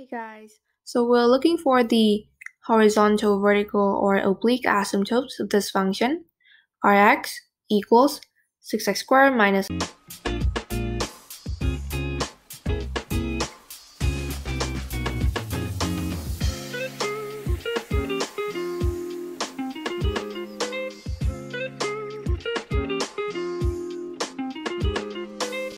Hey guys, so we're looking for the horizontal, vertical, or oblique asymptotes of this function, Rx equals 6x squared minus